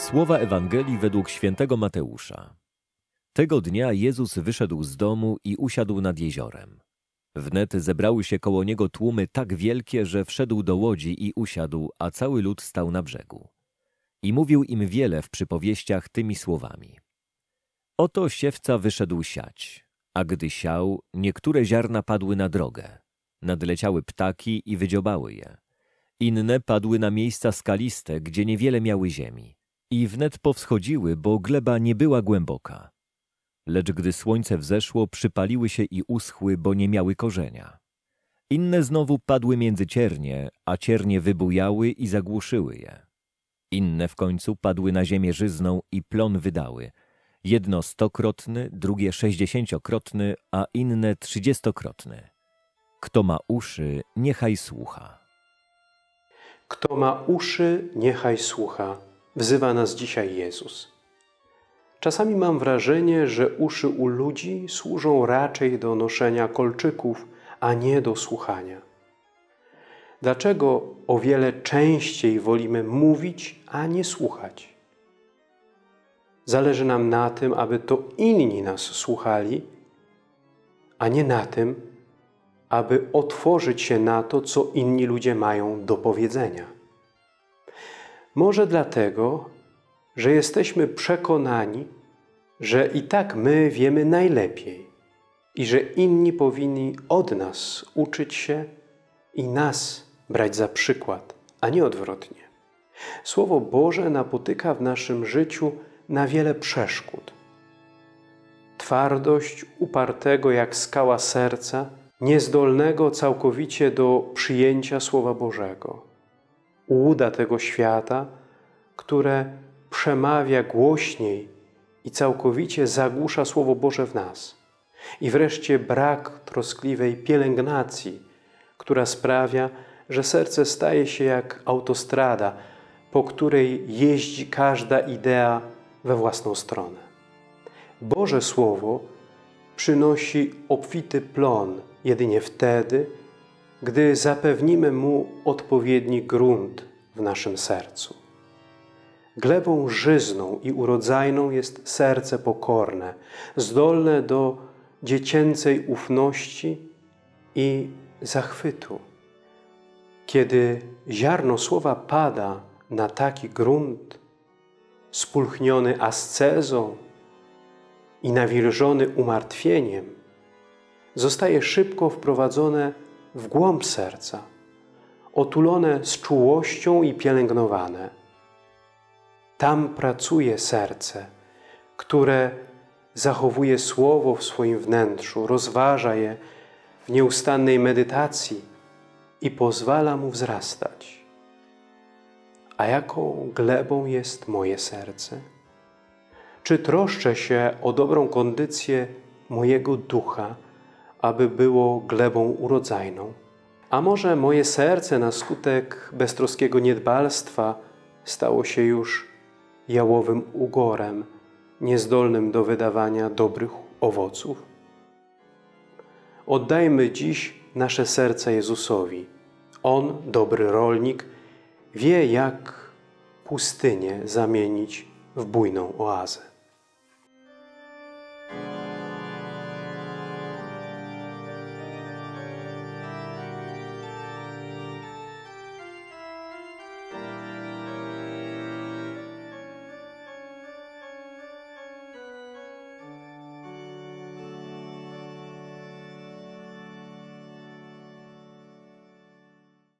Słowa Ewangelii według świętego Mateusza. Tego dnia Jezus wyszedł z domu i usiadł nad jeziorem. Wnet zebrały się koło Niego tłumy tak wielkie, że wszedł do łodzi i usiadł, a cały lud stał na brzegu. I mówił im wiele w przypowieściach tymi słowami. Oto siewca wyszedł siać, a gdy siał, niektóre ziarna padły na drogę. Nadleciały ptaki i wydziobały je. Inne padły na miejsca skaliste, gdzie niewiele miały ziemi. I wnet powschodziły, bo gleba nie była głęboka. Lecz gdy słońce wzeszło, przypaliły się i uschły, bo nie miały korzenia. Inne znowu padły między ciernie, a ciernie wybujały i zagłuszyły je. Inne w końcu padły na ziemię żyzną i plon wydały. Jedno 100-krotny, drugie 60-krotny, a inne 30-krotny. Kto ma uszy, niechaj słucha. Kto ma uszy, niechaj słucha. Wzywa nas dzisiaj Jezus. Czasami mam wrażenie, że uszy u ludzi służą raczej do noszenia kolczyków, a nie do słuchania. Dlaczego o wiele częściej wolimy mówić, a nie słuchać? Zależy nam na tym, aby to inni nas słuchali, a nie na tym, aby otworzyć się na to, co inni ludzie mają do powiedzenia. Może dlatego, że jesteśmy przekonani, że i tak my wiemy najlepiej i że inni powinni od nas uczyć się i nas brać za przykład, a nie odwrotnie. Słowo Boże napotyka w naszym życiu na wiele przeszkód. Twardość upartego jak skała serca, niezdolnego całkowicie do przyjęcia Słowa Bożego. Ułuda tego świata, które przemawia głośniej i całkowicie zagłusza Słowo Boże w nas. I wreszcie brak troskliwej pielęgnacji, która sprawia, że serce staje się jak autostrada, po której jeździ każda idea we własną stronę. Boże Słowo przynosi obfity plon jedynie wtedy, gdy zapewnimy mu odpowiedni grunt w naszym sercu. Glebą żyzną i urodzajną jest serce pokorne, zdolne do dziecięcej ufności i zachwytu. Kiedy ziarno słowa pada na taki grunt, spulchniony ascezą i nawilżony umartwieniem, zostaje szybko wprowadzone w głąb serca, otulone z czułością i pielęgnowane. Tam pracuje serce, które zachowuje Słowo w swoim wnętrzu, rozważa je w nieustannej medytacji i pozwala mu wzrastać. A jaką glebą jest moje serce? Czy troszczę się o dobrą kondycję mojego ducha, aby było glebą urodzajną? A może moje serce na skutek beztroskiego niedbalstwa stało się już jałowym ugorem, niezdolnym do wydawania dobrych owoców? Oddajmy dziś nasze serce Jezusowi. On, dobry rolnik, wie, jak pustynię zamienić w bujną oazę.